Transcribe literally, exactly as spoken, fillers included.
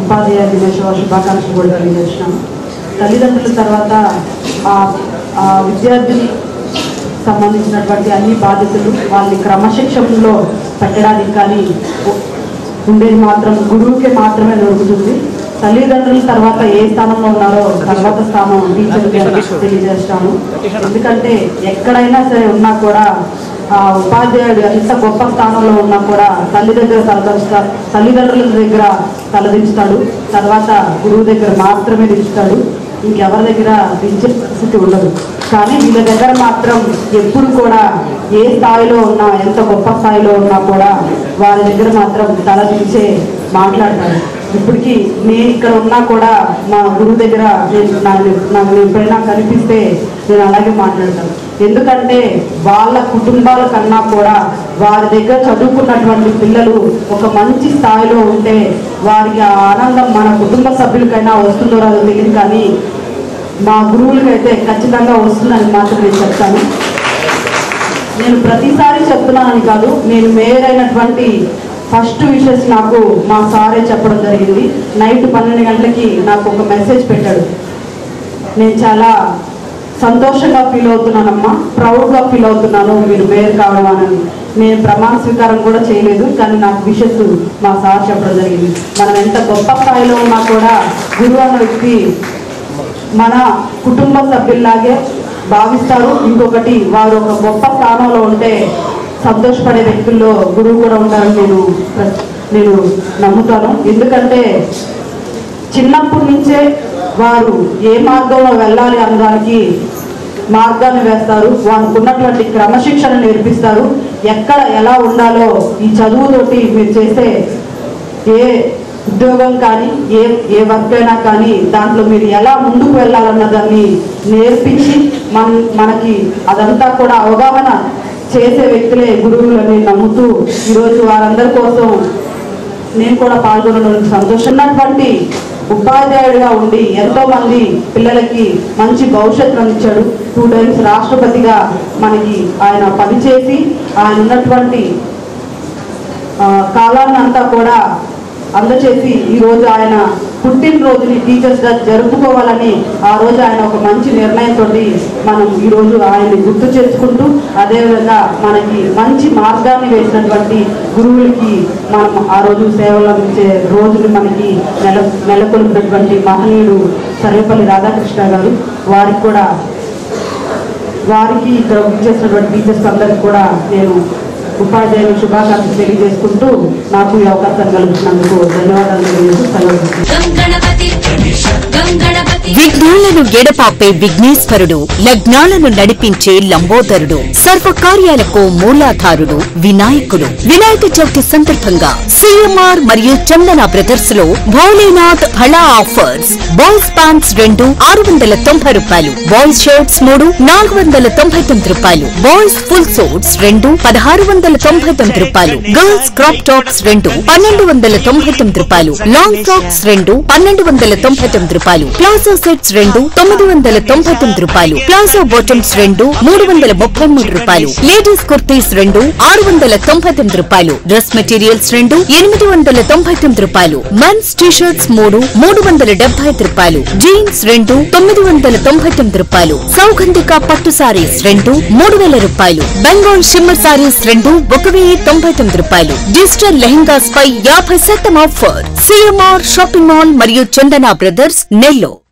ఉపాధ్యాయ దినోత్సవ శుభాకాంక్షలు కూడా తెలియజేసినాను. తల్లిదండ్రుల తర్వాత ఆ విద్యార్థిని సంబంధించినటువంటి అన్ని బాధ్యతలు వాళ్ళని క్రమశిక్షణలో పెట్టడానికి కానీ ఉండేది మాత్రం గురువుకే మాత్రమే దొరుకుతుంది. తల్లిదండ్రుల తర్వాత ఏ స్థానంలో ఉన్నారో తర్వాత స్థానం టీచర్కి తెలియజేస్తాను. ఎందుకంటే ఎక్కడైనా సరే ఉన్నా కూడా ఆ ఉపాధ్యాయుడు ఎంత గొప్ప స్థానంలో ఉన్నా కూడా తల్లి దగ్గర తలదించుతా తల్లిదండ్రుల దగ్గర తలదించుతాడు, తర్వాత గురువు దగ్గర మాత్రమే దించుతాడు. ఇంకెవరి దగ్గర దించే పరిస్థితి ఉండదు. కానీ వీళ్ళ దగ్గర మాత్రం ఎప్పుడు కూడా ఏ స్థాయిలో ఉన్నా ఎంత గొప్ప స్థాయిలో ఉన్నా కూడా వారి దగ్గర మాత్రం తల దించే మాట్లాడతారు. ఇప్పటికీ నేను ఇక్కడ ఉన్నా కూడా మా గురువు దగ్గర నేను నాకు నాకు ఎప్పుడైనా కనిపిస్తే నేను అలాగే మాట్లాడతాను. ఎందుకంటే వాళ్ళ కుటుంబాల కన్నా కూడా వారి దగ్గర చదువుకున్నటువంటి పిల్లలు ఒక మంచి స్థాయిలో ఉంటే వారికి ఆ ఆనందం మన కుటుంబ సభ్యులకైనా వస్తుందో రాదో తెలియదు, కానీ మా గురువులకైతే ఖచ్చితంగా వస్తుందని మాత్రం నేను చెప్తాను. నేను ప్రతిసారి చెప్తున్నానని కాదు, నేను మేయర్ అయినటువంటి ఫస్ట్ విషెస్ నాకు మా సారే చెప్పడం జరిగింది. నైట్ పన్నెండు గంటలకి నాకు ఒక మెసేజ్ పెట్టాడు. నేను చాలా సంతోషంగా ఫీల్ అవుతున్నానమ్మా, ప్రౌడ్గా ఫీల్ అవుతున్నాను మీరు మేయర్ కావడం అని. నేను ప్రమాణ స్వీకారం కూడా చేయలేదు, కానీ నాకు విషెస్ మా సార్ చెప్పడం జరిగింది. మనం ఎంత గొప్ప స్థాయిలో ఉన్నా కూడా గురువు అన్న వ్యక్తి మన కుటుంబ సభ్యుల్లాగే భావిస్తారు. ఇంకొకటి వారు ఒక గొప్ప స్థానంలో ఉంటే సంతోషపడే వ్యక్తుల్లో గురువు కూడా ఉంటారని నేను నేను నమ్ముతాను. ఎందుకంటే చిన్నప్పటి నుంచే వారు ఏ మార్గంలో వెళ్ళాలి అనడానికి మార్గాన్ని వేస్తారు. వారికి ఉన్నటువంటి క్రమశిక్షణ నేర్పిస్తారు. ఎక్కడ ఎలా ఉండాలో ఈ చదువుతోటి మీరు చేసే ఏ ఉద్యోగం కానీ ఏ ఏ వర్క్ అయినా కానీ దాంట్లో మీరు ఎలా ముందుకు వెళ్ళాలన్న దాన్ని నేర్పించి మన మనకి అదంతా కూడా అవగాహన చేసే వ్యక్తులే గురువులని నమ్ముతూ ఈరోజు వారందరి కోసం నేను కూడా పాల్గొనడం సంతోషం. ఉన్నటువంటి ఉపాధ్యాయుడిగా ఉండి ఎంతో మంది పిల్లలకి మంచి భవిష్యత్తు అందించాడు. టూ టైమ్స్ రాష్ట్రపతిగా మనకి ఆయన పనిచేసి ఆయన ఉన్నటువంటి కాలాన్ని అంతా కూడా అందచేసి ఈరోజు ఆయన పుట్టినరోజుని టీచర్స్గా జరుపుకోవాలని ఆ రోజు ఆయన ఒక మంచి నిర్ణయంతో మనం ఈరోజు ఆయన్ని గుర్తు చేసుకుంటూ అదేవిధంగా మనకి మంచి మార్గాన్ని వేసినటువంటి గురువులకి మనం ఆ రోజు సేవలు అందించే రోజుని మనకి నెల నెలకొల్పినటువంటి మహనీయుడు సర్వేపల్లి రాధాకృష్ణ గారు, వారికి కూడా వారికి ఇక్కడ చేసినటువంటి టీచర్స్ అందరికి కూడా నేను ఉపాధ్యాయులు శుభాకాంక్షలు తెలియజేసుకుంటూ నాకు ఈ అవకాశం కల్పించినందుకు ధన్యవాదాలు విఘ్నాలను ఎడపాపే విఘ్నేశ్వరుడు, లగ్నాలను నడిపించే లంబోదరుడు, సర్వకార్యాలకు మూలాధారుడు వినాయకుడు. వినాయక చవితి సందర్భంగా సిఎంఆర్ మరియు చందన బ్రదర్స్ లో భోలేనాథ్ హళా ఆఫర్స్. బాయ్స్ ప్యాంట్స్ రెండు ఆరు వందల తొంభై రూపాయలు, బాయ్స్ షర్ట్స్ మూడు నాలుగు వందల తొంభై తొమ్మిది రూపాయలు, బాయ్స్ ఫుల్ సూట్స్ రెండు పదహారు వందల తొంభై తొమ్మిది రూపాయలు, గర్ల్స్ క్రాప్ టాప్స్ రెండు పన్నెండు వందల తొంభై తొమ్మిది రూపాయలు, లాంగ్ ఫ్రాక్స్ రెండు పన్నెండు వందల తొంభై తొమ్మిది రూపాయలు, ప్లాజో సెట్స్ రెండు తొమ్మిది వందల తొంభై తొమ్మిది రూపాయలు, ప్లాజో బాటమ్స్ రెండు మూడు వందల ముప్పై మూడు రూపాయలు, లేడీస్ కుర్తీస్ రెండు ఆరు వందల తొంభై తొమ్మిది రూపాయలు, డ్రెస్ మెటీరియల్స్ రెండు ఎనిమిది వందల తొంభై తొమ్మిది రూపాయలు, మెన్స్ టీషర్ట్స్ మూడు మూడు వందల డెబ్బై ఐదు రూపాయలు, జీన్స్ రెండు తొమ్మిది వందల తొంభై తొమ్మిది రూపాయలు, సౌగంధిక పట్టు సారీస్ రెండు మూడు వేల రూపాయలు, బెంగాల్ షిమ్మర్ సారీస్ రెండు ఒక వెయ్యి తొంభై తొమ్మిది రూపాయలు, డిజిటల్ లెహంగాస్ పై యాభై శాతం ఆఫర్. సిఎంఆర్ షాపింగ్ మాల్ మరియు చందన బ్రదర్స్ నెల్లూరు.